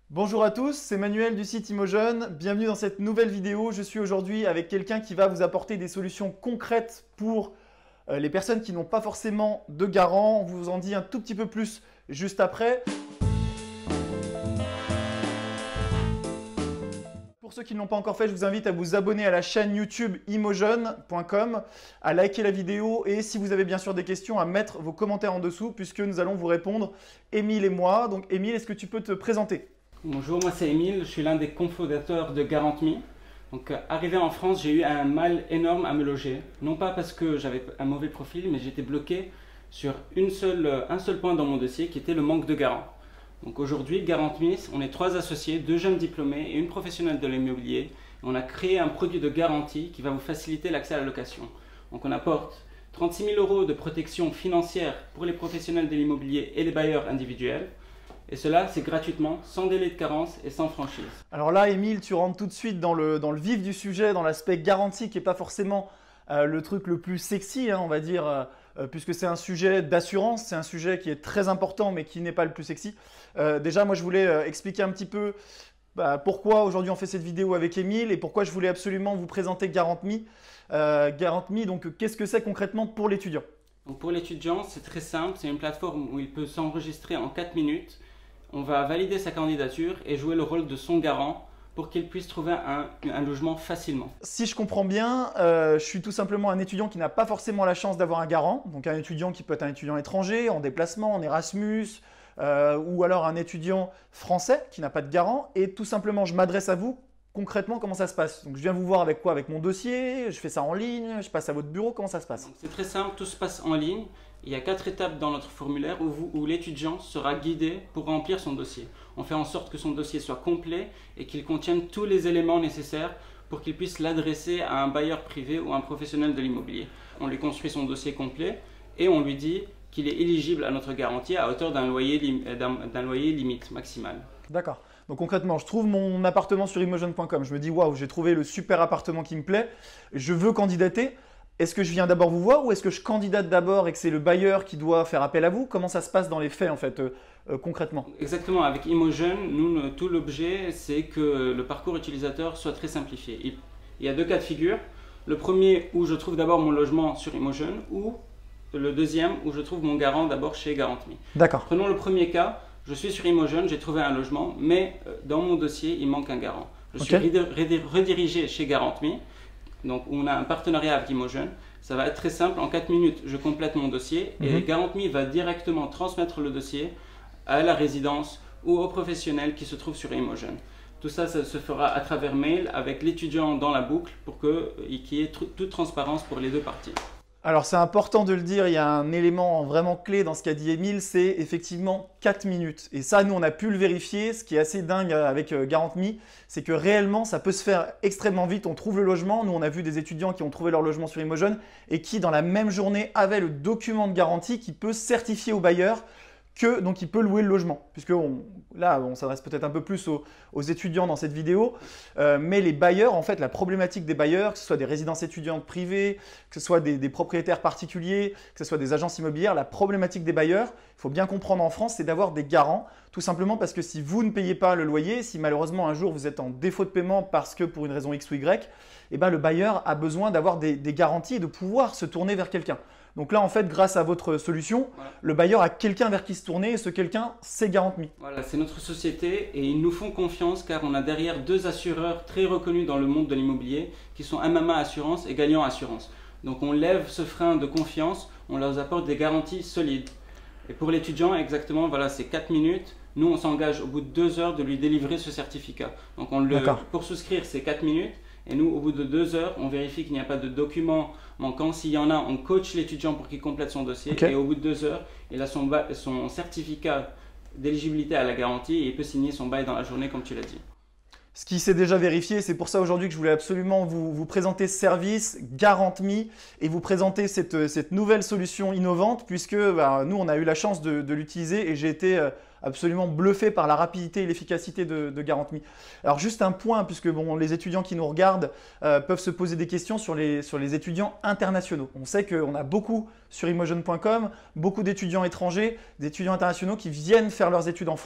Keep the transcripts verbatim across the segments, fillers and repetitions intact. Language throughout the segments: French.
Bonjour à tous, c'est Manuel du site Imojeune. Bienvenue dans cette nouvelle vidéo. Je suis aujourd'hui avec quelqu'un qui va vous apporter des solutions concrètes pour euh, les personnes qui n'ont pas forcément de garant. On vous en dit un tout petit peu plus juste après. Pour ceux qui ne l'ont pas encore fait, je vous invite à vous abonner à la chaîne YouTube imojeune point com, à liker la vidéo et si vous avez bien sûr des questions, à mettre vos commentaires en dessous puisque nous allons vous répondre, Émile et moi. Donc Émile, est-ce que tu peux te présenter ? Bonjour, moi c'est Émile, je suis l'un des cofondateurs de GarantMe. Donc euh, arrivé en France, j'ai eu un mal énorme à me loger. Non pas parce que j'avais un mauvais profil, mais j'étais bloqué sur une seule, un seul point dans mon dossier qui était le manque de garant. Donc aujourd'hui, GarantMe, on est trois associés, deux jeunes diplômés et une professionnelle de l'immobilier. On a créé un produit de garantie qui va vous faciliter l'accès à la location. Donc on apporte trente-six mille euros de protection financière pour les professionnels de l'immobilier et les bailleurs individuels. Et cela, c'est gratuitement, sans délai de carence et sans franchise. Alors là, Émile, tu rentres tout de suite dans le, dans le vif du sujet, dans l'aspect garantie qui n'est pas forcément euh, le truc le plus sexy, hein, on va dire, euh, puisque c'est un sujet d'assurance, c'est un sujet qui est très important mais qui n'est pas le plus sexy. Euh, déjà, moi, je voulais euh, expliquer un petit peu bah, pourquoi aujourd'hui on fait cette vidéo avec Émile et pourquoi je voulais absolument vous présenter GarantMe. Euh, GarantMe, donc qu'est-ce que c'est concrètement pour l'étudiant ? Donc pour l'étudiant, c'est très simple, c'est une plateforme où il peut s'enregistrer en quatre minutes. On va valider sa candidature et jouer le rôle de son garant pour qu'il puisse trouver un, un logement facilement. Si je comprends bien, euh, je suis tout simplement un étudiant qui n'a pas forcément la chance d'avoir un garant. Donc un étudiant qui peut être un étudiant étranger, en déplacement, en Erasmus, euh, ou alors un étudiant français qui n'a pas de garant. Et tout simplement, je m'adresse à vous. Concrètement, comment ça se passe? Donc je viens vous voir avec quoi? Avec mon dossier, je fais ça en ligne, je passe à votre bureau, comment ça se passe? C'est très simple, tout se passe en ligne. Il y a quatre étapes dans notre formulaire où, vous, où l'étudiant sera guidé pour remplir son dossier. On fait en sorte que son dossier soit complet et qu'il contienne tous les éléments nécessaires pour qu'il puisse l'adresser à un bailleur privé ou un professionnel de l'immobilier. On lui construit son dossier complet et on lui dit qu'il est éligible à notre garantie à hauteur d'un loyer, d'un, d'un loyer limite maximale. D'accord. Donc concrètement, je trouve mon appartement sur imojeune point com. Je me dis, waouh, j'ai trouvé le super appartement qui me plaît. Je veux candidater. Est-ce que je viens d'abord vous voir ou est-ce que je candidate d'abord et que c'est le bailleur qui doit faire appel à vous? Comment ça se passe dans les faits en fait, euh, euh, concrètement? Exactement. Avec Imojeune, nous, tout l'objet, c'est que le parcours utilisateur soit très simplifié. Il, il y a deux cas de figure. Le premier où je trouve d'abord mon logement sur Imojeune ou le deuxième où je trouve mon garant d'abord chez GarantMe. D'accord. Prenons le premier cas. Je suis sur Imojeune, j'ai trouvé un logement, mais dans mon dossier, il manque un garant. Je suis Okay. redirigé chez GarantMe, donc on a un partenariat avec Imojeune. Ça va être très simple, en quatre minutes, je complète mon dossier et Mhm. GarantMe va directement transmettre le dossier à la résidence ou au professionnel qui se trouve sur Imojeune. Tout ça, ça se fera à travers mail avec l'étudiant dans la boucle pour qu'il y ait toute transparence pour les deux parties. Alors c'est important de le dire, il y a un élément vraiment clé dans ce qu'a dit Émile, c'est effectivement quatre minutes. Et ça, nous, on a pu le vérifier. Ce qui est assez dingue avec GarantMe, c'est que réellement, ça peut se faire extrêmement vite. On trouve le logement. Nous, on a vu des étudiants qui ont trouvé leur logement sur Imojeune et qui, dans la même journée, avaient le document de garantie qui peut certifier au bailleur que donc il peut louer le logement. Puisque on, là, on s'adresse peut-être un peu plus aux, aux étudiants dans cette vidéo, euh, mais les bailleurs, en fait, la problématique des bailleurs, que ce soit des résidences étudiantes privées, que ce soit des, des propriétaires particuliers, que ce soit des agences immobilières, la problématique des bailleurs, il faut bien comprendre en France, c'est d'avoir des garants, tout simplement parce que si vous ne payez pas le loyer, si malheureusement un jour vous êtes en défaut de paiement parce que pour une raison X ou Y, eh ben, le bailleur a besoin d'avoir des, des garanties et de pouvoir se tourner vers quelqu'un. Donc là, en fait, grâce à votre solution, voilà, le bailleur a quelqu'un vers qui se tourner et ce quelqu'un, c'est GarantMe. Voilà, c'est notre société et ils nous font confiance car on a derrière deux assureurs très reconnus dans le monde de l'immobilier qui sont M M A Assurance et Gagnant Assurance. Donc on lève ce frein de confiance, on leur apporte des garanties solides. Et pour l'étudiant, exactement, voilà, c'est quatre minutes. Nous, on s'engage au bout de deux heures de lui délivrer ce certificat. Donc on le, pour souscrire, c'est quatre minutes. Et nous, au bout de deux heures, on vérifie qu'il n'y a pas de documents manquants. S'il y en a, on coach l'étudiant pour qu'il complète son dossier. Okay. Et au bout de deux heures, il a son, son certificat d'éligibilité à la garantie et il peut signer son bail dans la journée, comme tu l'as dit. Ce qui s'est déjà vérifié, c'est pour ça aujourd'hui que je voulais absolument vous, vous présenter ce service GarantMe et vous présenter cette, cette nouvelle solution innovante puisque bah, nous, on a eu la chance de, de l'utiliser et j'ai été euh, absolument bluffé par la rapidité et l'efficacité de, de GarantMe. Alors juste un point, puisque bon, les étudiants qui nous regardent euh, peuvent se poser des questions sur les, sur les étudiants internationaux. On sait qu'on a beaucoup sur imojeune point com, beaucoup d'étudiants étrangers, d'étudiants internationaux qui viennent faire leurs études en France.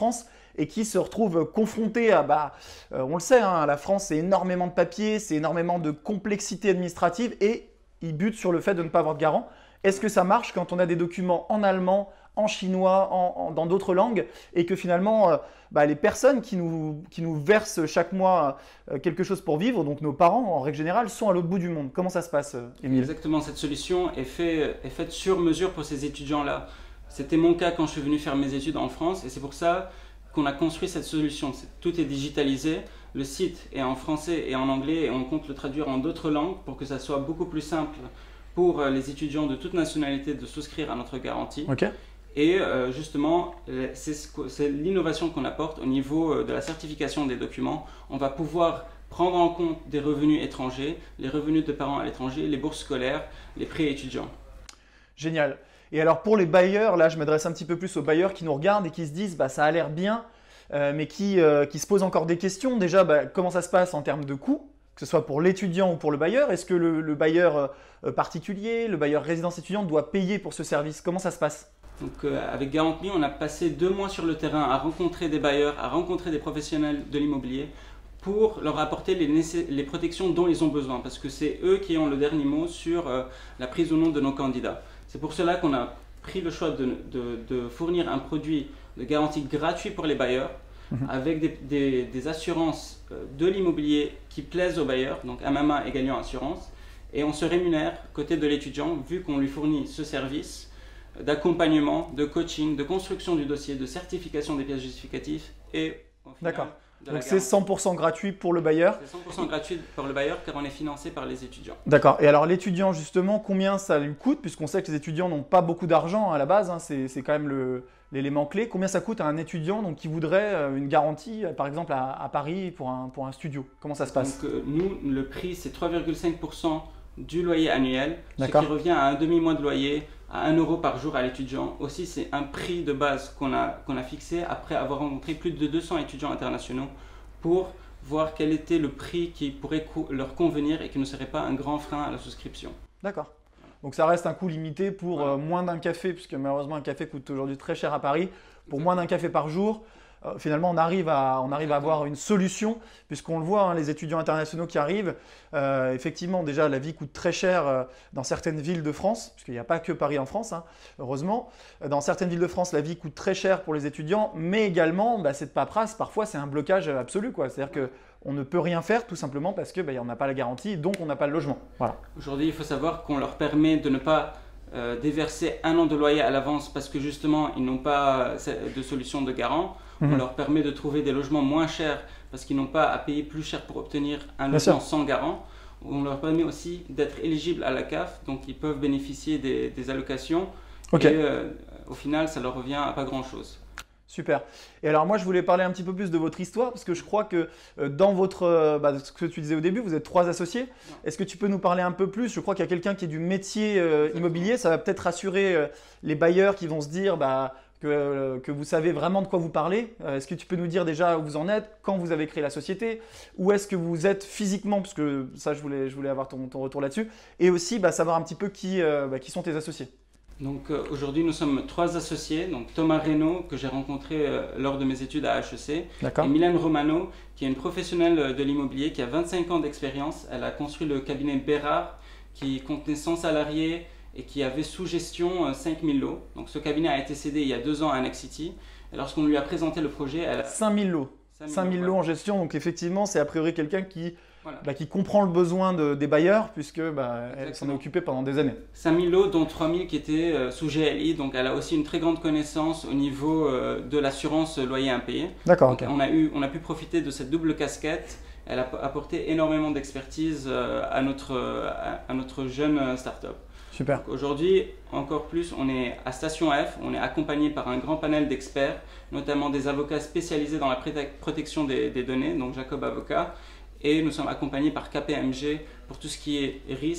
et qui se retrouvent confrontés à, bah, euh, on le sait, hein, la France, c'est énormément de papiers, c'est énormément de complexité administrative et ils butent sur le fait de ne pas avoir de garant. Est-ce que ça marche quand on a des documents en allemand, en chinois, en, en, dans d'autres langues et que finalement, euh, bah, les personnes qui nous, qui nous versent chaque mois euh, quelque chose pour vivre, donc nos parents en règle générale, sont à l'autre bout du monde? Comment ça se passe, euh, Émile? Exactement, cette solution est, fait, est faite sur mesure pour ces étudiants-là. C'était mon cas quand je suis venu faire mes études en France et c'est pour ça qu'on a construit cette solution. Tout est digitalisé, le site est en français et en anglais et on compte le traduire en d'autres langues pour que ça soit beaucoup plus simple pour les étudiants de toute nationalité de souscrire à notre garantie. Okay. Et euh, justement, c'est l'innovation qu'on apporte au niveau de la certification des documents. On va pouvoir prendre en compte des revenus étrangers, les revenus de parents à l'étranger, les bourses scolaires, les prêts étudiants. Génial. Et alors pour les bailleurs, là je m'adresse un petit peu plus aux bailleurs qui nous regardent et qui se disent bah, ça a l'air bien, euh, mais qui, euh, qui se posent encore des questions. Déjà, bah, comment ça se passe en termes de coûts, que ce soit pour l'étudiant ou pour le bailleur? Est-ce que le, le bailleur euh, particulier, le bailleur résidence étudiante doit payer pour ce service? Comment ça se passe? Donc, euh, avec GarantMe, on a passé deux mois sur le terrain à rencontrer des bailleurs, à rencontrer des professionnels de l'immobilier pour leur apporter les, les protections dont ils ont besoin parce que c'est eux qui ont le dernier mot sur euh, la prise ou non de nos candidats. C'est pour cela qu'on a pris le choix de, de, de fournir un produit de garantie gratuit pour les bailleurs mmh. avec des, des, des assurances de l'immobilier qui plaisent aux bailleurs, donc M M A et Gagnant Assurance, et on se rémunère côté de l'étudiant vu qu'on lui fournit ce service d'accompagnement, de coaching, de construction du dossier, de certification des pièces justificatives et D'accord. Donc c'est cent pour cent gratuit pour le bailleur. C'est cent pour cent gratuit pour le bailleur car on est financé par les étudiants. D'accord. Et alors l'étudiant justement, combien ça lui coûte? Puisqu'on sait que les étudiants n'ont pas beaucoup d'argent à la base, hein, c'est quand même l'élément clé. Combien ça coûte à un étudiant donc, qui voudrait une garantie par exemple à, à Paris pour un, pour un studio? Comment ça se passe? Donc, euh, nous, le prix c'est trois virgule cinq pour cent du loyer annuel, ce qui revient à un demi-mois de loyer, à un euro par jour à l'étudiant. Aussi, c'est un prix de base qu'on a, qu'on a fixé après avoir rencontré plus de deux cents étudiants internationaux pour voir quel était le prix qui pourrait leur convenir et qui ne serait pas un grand frein à la souscription. D'accord. Donc ça reste un coût limité pour voilà. euh, moins d'un café, puisque malheureusement un café coûte aujourd'hui très cher à Paris. Pour Exactement. moins d'un café par jour, euh, finalement on arrive à, on arrive à avoir une solution, puisqu'on le voit, hein, les étudiants internationaux qui arrivent, euh, effectivement déjà la vie coûte très cher euh, dans certaines villes de France, puisqu'il n'y a pas que Paris en France, hein, heureusement. Dans certaines villes de France, la vie coûte très cher pour les étudiants, mais également bah, cette paperasse, parfois c'est un blocage absolu, quoi. C'est-à-dire que on ne peut rien faire tout simplement parce qu'on bah, n'a pas la garantie, donc on n'a pas le logement. Voilà. Aujourd'hui, il faut savoir qu'on leur permet de ne pas euh, déverser un an de loyer à l'avance parce que justement, ils n'ont pas de solution de garant. Mmh. On leur permet de trouver des logements moins chers parce qu'ils n'ont pas à payer plus cher pour obtenir un Bien logement sûr. sans garant. On leur permet aussi d'être éligibles à la C A F, donc ils peuvent bénéficier des, des allocations. Okay. Et euh, au final, ça leur revient à pas grand-chose. Super. Et alors moi, je voulais parler un petit peu plus de votre histoire parce que je crois que dans votre, bah, ce que tu disais au début, vous êtes trois associés. Est-ce que tu peux nous parler un peu plus? Je crois qu'il y a quelqu'un qui est du métier euh, immobilier. Ça va peut-être rassurer euh, les bailleurs qui vont se dire bah, que, euh, que vous savez vraiment de quoi vous parlez. Euh, est-ce que tu peux nous dire déjà où vous en êtes, quand vous avez créé la société, où est-ce que vous êtes physiquement, parce que ça, je voulais, je voulais avoir ton, ton retour là-dessus. Et aussi bah, savoir un petit peu qui, euh, bah, qui sont tes associés. Donc euh, aujourd'hui, nous sommes trois associés. Donc Thomas Reynaud, que j'ai rencontré euh, lors de mes études à H E C, et Mylène Romano, qui est une professionnelle de l'immobilier qui a vingt-cinq ans d'expérience. Elle a construit le cabinet Bérard, qui contenait cent salariés et qui avait sous gestion euh, cinq mille lots. Donc ce cabinet a été cédé il y a deux ans à Nexity. Et lorsqu'on lui a présenté le projet, elle a... cinq mille lots. cinq mille lots en gestion. Donc effectivement, c'est a priori quelqu'un qui... Voilà. Bah, qui comprend le besoin de, des bailleurs puisque bah, elle s'en est occupée pendant des années. cinq mille lots dont trois mille qui étaient euh, sous G L I, donc elle a aussi une très grande connaissance au niveau euh, de l'assurance loyer impayé. D'accord. Okay. On, a eu, on a pu profiter de cette double casquette. Elle a apporté énormément d'expertise euh, à, notre, à, à notre jeune start-up. Super. Aujourd'hui, encore plus, on est à Station F, on est accompagné par un grand panel d'experts, notamment des avocats spécialisés dans la protection des, des données, donc Jacob Avocat. Et nous sommes accompagnés par K P M G pour tout ce qui est risque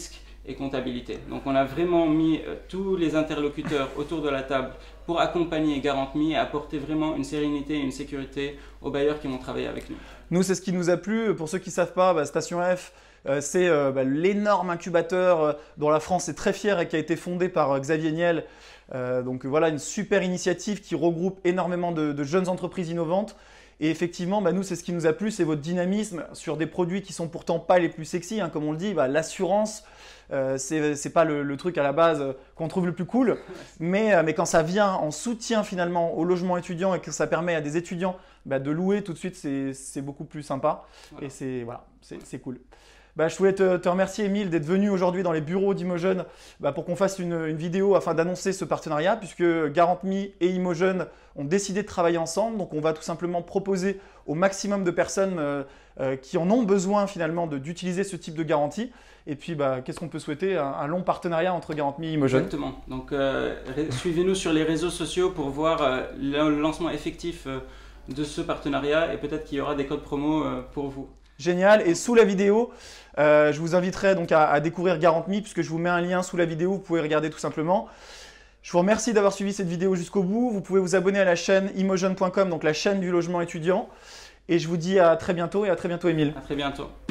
et comptabilité. Donc on a vraiment mis euh, tous les interlocuteurs autour de la table pour accompagner Garant.me et apporter vraiment une sérénité et une sécurité aux bailleurs qui vont travailler avec nous. Nous, c'est ce qui nous a plu. Pour ceux qui ne savent pas, bah, Station F, euh, c'est euh, bah, l'énorme incubateur euh, dont la France est très fière et qui a été fondé par euh, Xavier Niel. Euh, donc voilà, une super initiative qui regroupe énormément de, de jeunes entreprises innovantes. Et effectivement, bah, nous, c'est ce qui nous a plu, c'est votre dynamisme sur des produits qui sont pourtant pas les plus sexy, hein, comme on le dit. Bah, l'assurance, euh, c'est c'est pas le, le truc à la base euh, qu'on trouve le plus cool, mais, euh, mais quand ça vient en soutien finalement au logement étudiant et que ça permet à des étudiants bah, de louer tout de suite, c'est beaucoup plus sympa. Voilà. Et c'est voilà, c'est cool. Bah, je voulais te, te remercier, Émile, d'être venu aujourd'hui dans les bureaux d'Imojeune bah, pour qu'on fasse une, une vidéo afin d'annoncer ce partenariat, puisque Garant.me et Imojeune ont décidé de travailler ensemble. Donc, on va tout simplement proposer au maximum de personnes euh, euh, qui en ont besoin finalement d'utiliser ce type de garantie. Et puis, bah, qu'est-ce qu'on peut souhaiter? un, un long partenariat entre Garant.me et Imojeune. Exactement. Donc, euh, suivez-nous sur les réseaux sociaux pour voir euh, le lancement effectif euh, de ce partenariat et peut-être qu'il y aura des codes promo euh, pour vous. Génial. Et sous la vidéo, euh, je vous inviterai donc à, à découvrir Garant.me puisque je vous mets un lien sous la vidéo, vous pouvez regarder tout simplement. Je vous remercie d'avoir suivi cette vidéo jusqu'au bout. Vous pouvez vous abonner à la chaîne imojeune point com, donc la chaîne du logement étudiant. Et je vous dis à très bientôt et à très bientôt, Émile. À très bientôt.